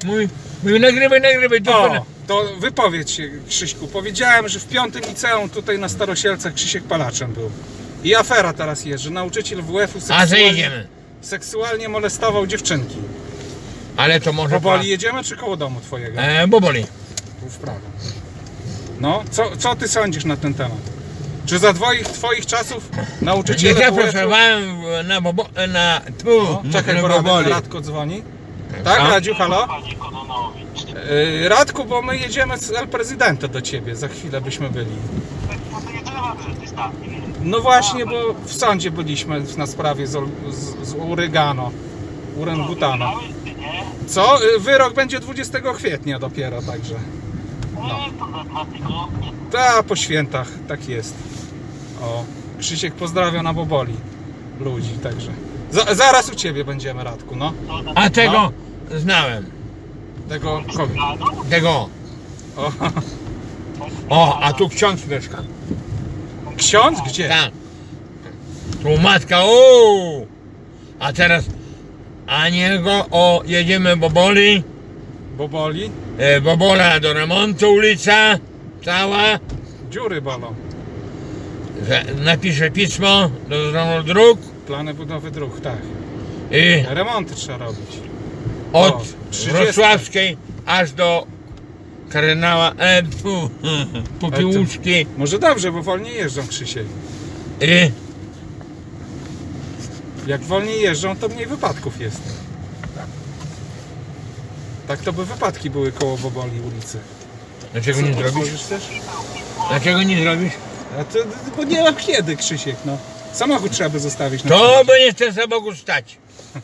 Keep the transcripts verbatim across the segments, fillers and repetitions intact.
Mój, mój nagrywaj, nagrywaj. O, to wypowiedz się, Krzyśku. Powiedziałem, że w piątym liceum tutaj na Starosielcach Krzysiek palaczem był. I afera teraz jest, że nauczyciel W F-u A że jedziemy. seksualnie molestował dziewczynki. Ale to może... Boboli jedziemy, czy koło domu twojego? E, Boboli. Tu w prawo. No, co, co ty sądzisz na ten temat? Czy za twoich, twoich czasów nauczyciele Nie W F-u... zapraszałem na bobo... na... Tu, No, czekaj, na bo Boboli. Radko dzwoni. Tak, A? Radziu, halo? Yy, Radku, bo my jedziemy z El Prezydenta do ciebie, za chwilę byśmy byli. No właśnie, bo w sądzie byliśmy na sprawie z, z, z Urygano, Urengutano. Co? Yy, Wyrok będzie dwudziestego kwietnia dopiero, także. No. Ta, po świętach, tak jest. O, Krzysiek pozdrawia na Boboli ludzi, także. Z, zaraz u ciebie będziemy, Radku, no. A tego No. znałem. Tego kogo? Tego. O, O, a tu ksiądz mieszka. ksiądz? Gdzie? Tak. Tu matka, uuu. A teraz, a niego, o, jedziemy Boboli. Boboli? E, Bobola do remontu, ulica cała. Dziury bolą. Że napiszę pismo do Zarządu Dróg Plany budowy dróg, tak. i Remonty trzeba robić. od O, trzydzieści. Wrocławskiej aż do kardynała e, fu, Popiełuszki Może dobrze, bo wolniej jeżdżą, Krzysiek. i Jak wolniej jeżdżą, to mniej wypadków jest. Tak to by wypadki były koło Boboli ulicy. dlaczego nie zrobisz? Otworzysz też? Dlaczego nie zrobisz? A to, bo nie ma kiedy, Krzysiek, no. Samochód trzeba by zostawić na To przykład. by nie chce samochód stać.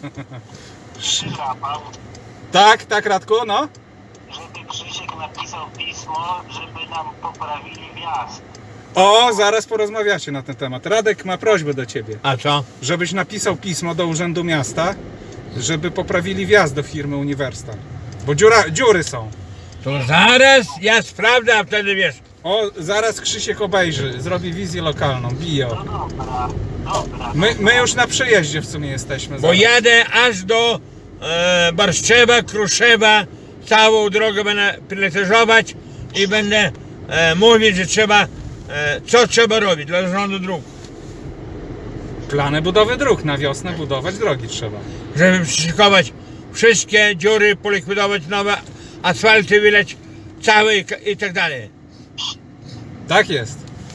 Tak, tak, Radku, no. Żeby Krzysiek napisał pismo, żeby nam poprawili wjazd. O, zaraz porozmawiacie na ten temat. Radek ma prośbę do ciebie, A co? żebyś napisał pismo do Urzędu Miasta, żeby poprawili wjazd do firmy Uniwersal. Bo dziura, dziury są. To zaraz ja sprawdzę, a wtedy wiesz. O, zaraz Krzysiek obejrzy, zrobi wizję lokalną, bio. No dobra, dobra. My, my już na przejeździe w sumie jesteśmy. Bo zaraz. jadę aż do e, Barszczewa, Kruszewa, całą drogę będę pilotażować i będę e, mówić, że trzeba, e, co trzeba robić dla Zarządu Dróg. Plany budowy dróg, na wiosnę budować drogi trzeba. Żeby przyszykować wszystkie dziury, polikwidować nowe asfalty, wyleć całe i, i tak dalej. Tak jest.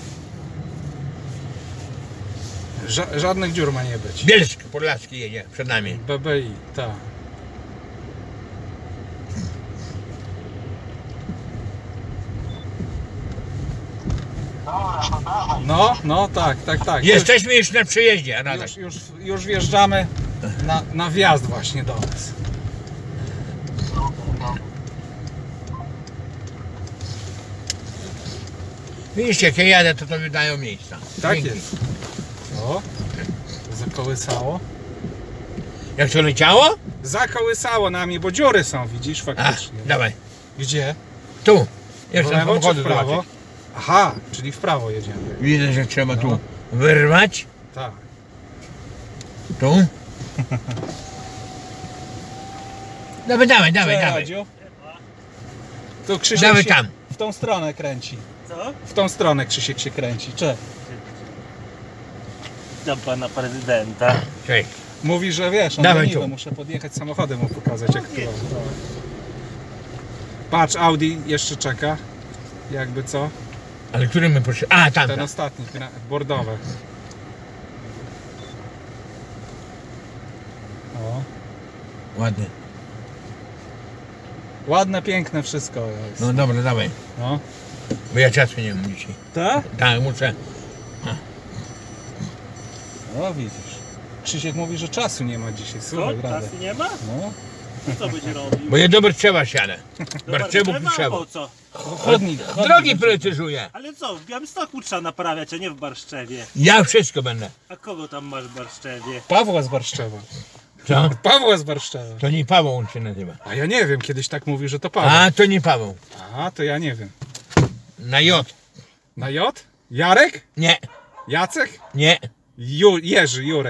Ża żadnych dziur ma nie być. Bielsk Podlaski jedzie przed nami. B B I, tak. Dobra, no dawaj. No, no, tak, tak, tak. Jesteśmy już na przejeździe, Radek. Już, już, już wjeżdżamy na, na wjazd właśnie do nas. Widzicie, jak ja jadę, to to wydają miejsca. Tak Dzięki. jest. O, zakołysało. Jak to leciało? Zakołysało nami, bo dziury są, widzisz, A, faktycznie. dawaj. Gdzie? Tu. W Jeszcze lewo czy samochody w prawo? zobaczyć. Aha, czyli w prawo jedziemy. Widzę, że trzeba No. tu wyrwać. Tak. Tu. Dawaj, dawaj, dawaj, Co, dawaj. Radziu? Tu Krzysiek Dawaj się tam. w tą stronę kręci. Co? W tą stronę Krzysiek się kręci. Cze? Do pana prezydenta. Cześć. Mówi, że wiesz, on Dawaj leniwy, tu. muszę podjechać samochodem mu pokazać jak to. Patrz, Audi jeszcze czeka. Jakby co? Ale który my poszli? A, tam. Ten tam. ostatni, gra- bordowe. O. Ładny. Ładne, piękne wszystko jest. No dobra, dawaj. No. Bo ja czasu nie mam dzisiaj. Tak? Tak, muszę. No widzisz. Krzysiek mówi, że czasu nie ma dzisiaj. Słuchaj, Co? Radek. Czasy nie ma? No. Co będzie robił? Bo ja do Barczewa siadę. Do Barczewu Barczewa? Piszewo. Po co? Chodnik, chodnik. Drogi precyzuję. Ale co, w Białymstoku trzeba naprawiać, a nie w Barszczewie. Ja wszystko będę. A kogo tam masz w Barszczewie? Pawła z Barszczewa. Co? Pawła z Barszczewa. To nie Paweł on się nazywa. A ja nie wiem, kiedyś tak mówił, że to Paweł. A, to nie Paweł. A, to ja nie wiem. Na J. Na J? Jarek? Nie, Jacek? nie. Ju, Jerzy, Jurek.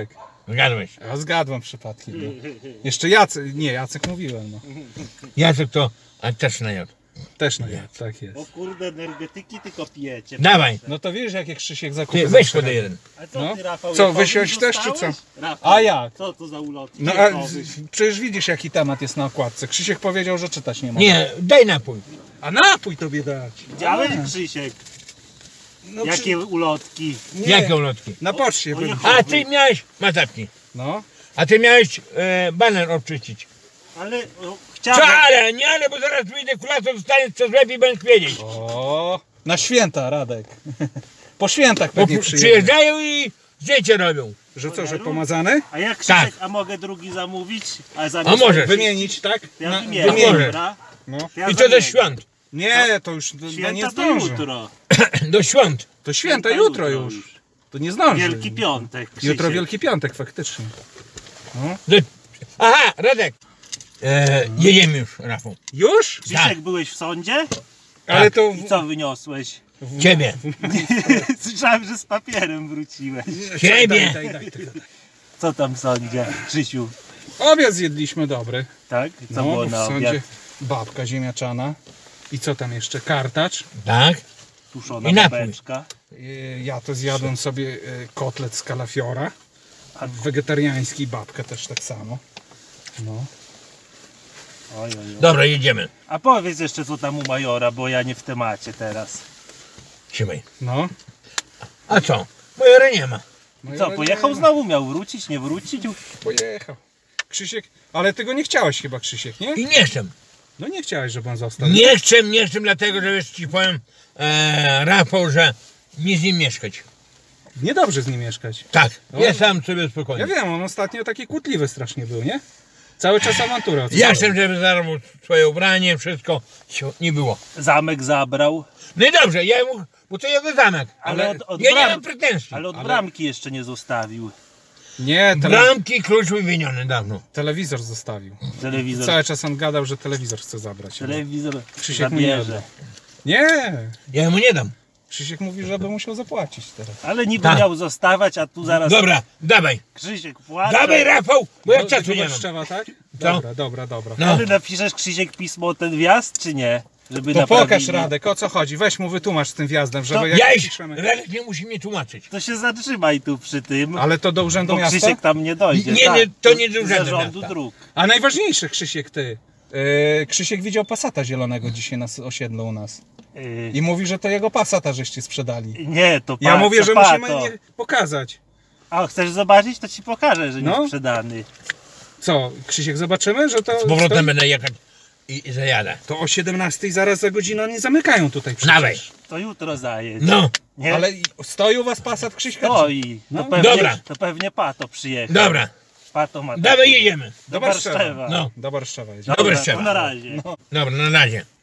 Zgadłeś. Ja zgadłem przypadkiem. No. Jeszcze Jacek, nie, Jacek mówiłem, no. Jacek to, a też na jod. Też no ja, tak jest. O kurde, energetyki tylko pijecie. Dawaj, No to wiesz, jakie Krzysiek zakupy ty weź zawsze podaj robi. jeden. A co No. ty, Rafał? Co, Jakowi wysiąść też, czy co? zostałeś? Rafał, A jak? Co to za ulotki? No a Jakowy? przecież widzisz, jaki temat jest na okładce. Krzysiek powiedział, że czytać nie może. Nie, daj napój. A napój tobie dać. Widziałeś, Krzysiek? No, Jakie ulotki? Nie. Jakie ulotki? Na poczcie O, byli. nie- A ty miałeś, matapki, No. a ty miałeś e, baner obczyścić. Ale o, Co, chciałem... ale, nie, ale bo zaraz wyjdę kulato, dostaniesz co lepiej, będziesz wiedzieć. O, na święta, Radek. Po świętach Bo pewnie przy- przyjedzie. przyjeżdżają i zdjęcie robią. Że co, że pomazany? A jak Krzysiek, Tak. a mogę drugi zamówić? A, zamiast A możesz. Wymienić, tak? Ja Na- wymienię, wymienię. dobra? No. Ja I to do zamienię. świąt. Nie, to już do, do nie Święta to zdąży. jutro. Do świąt. To święta jutro już. To nie zdąży. Wielki Piątek, Krzysiek. Jutro Wielki Piątek faktycznie. Do... Aha, Radek. E, jedziemy już, Rafał. Już? Krzysiek, Tak. byłeś w sądzie? Ale to... I co wyniosłeś? Ciebie. Słyszałem, że z papierem wróciłeś. Ciebie. Daj, daj, daj, daj. Co tam w sądzie, Krzysiu? Obiad zjedliśmy dobry. Tak? Co No, było bo w na sądzie obiad? babka ziemniaczana. I co tam jeszcze? Kartacz. Tak? Tuszona I napój. babeczka. Yy, Ja to zjadłem sobie yy, kotlet z kalafiora. A- Wegetariański, babka też tak samo. No. Oj, oj, oj. Dobra, jedziemy. A powiedz jeszcze co tam u majora, bo ja nie w temacie teraz. Trzymaj. No. A co? Majora nie ma. No Co, i- pojechał znowu? Miał wrócić, nie wrócić? Pojechał. Krzysiek, ale ty go nie chciałeś chyba, Krzysiek, nie? I nie chcę. No nie chciałeś, żeby on został. Nie chcę, nie chcę, dlatego że wiesz, ci powiem, e, Rafał, że nie z nim mieszkać. Niedobrze z nim mieszkać. Tak, No. ja sam sobie Ja spokojnie. wiem, on ostatnio taki kłótliwy strasznie był, nie? Cały czas awantura. Ja chcę, żeby zarobił swoje ubranie, wszystko. Się- Nie było. Zamek zabrał, No i dobrze, ja mu, bo to jego zamek. ale od, od, Ja nie bram, mam pretensji. ale od Ale- bramki jeszcze nie zostawił. Nie, tele... Bramki, klucz wymieniony dawno. telewizor zostawił. Telewizor, Cały czas on gadał, że telewizor chce zabrać. telewizor Krzysiek mu nie zabierze. da. Nie! Ja mu nie dam. Krzysiek mówi, że by musiał zapłacić teraz. Ale niby Tak. miał zostawać, a tu zaraz Dobra, dawaj. Krzysiek płacze. Dawaj, Rafał, bo ja Do- czasu do nie mam. Warszawa, tak? Dobra, dobra, dobra. No. Ale napiszesz, Krzysiek, pismo o ten wjazd, czy nie? Żeby To naprawili. pokaż, Radek, o co chodzi. Weź mu wytłumacz z tym wjazdem, żeby To jak Ja iść, piszemy... Radek nie musi mnie tłumaczyć. To się zatrzymaj tu przy tym, Ale to do urzędu bo miasta? Krzysiek tam nie dojdzie. Nie, tak. nie, to nie do urzędu Zarządu miasta. dróg. A najważniejszy, Krzysiek, ty. Yy, Krzysiek widział Passata zielonego dzisiaj na s- osiedlu u nas. Yy, I mówi, że to jego Passata żeście sprzedali. nie, to pa, Ja mówię, to że pa, musimy to. nie pokazać. A chcesz zobaczyć, to ci pokażę, że nie No. sprzedany. Co, Krzysiek, zobaczymy, że to... Z powrotem stoi? będę jechać i, i zajadę. To o siedemnastej zaraz za godzinę oni zamykają tutaj przecież. Dawaj. To jutro zajedź. No, Nie? Ale i- stoi u was Passat, Krzyśka? Stoi. To, No. pewnie, Dobra. to pewnie Pato przyjechał. dobra. Pato ma Dawaj, jedziemy. Do Do Warszawy. Warszawa. No, Do Warszawy. Dobra, to trzeba. na razie. dobra, na razie.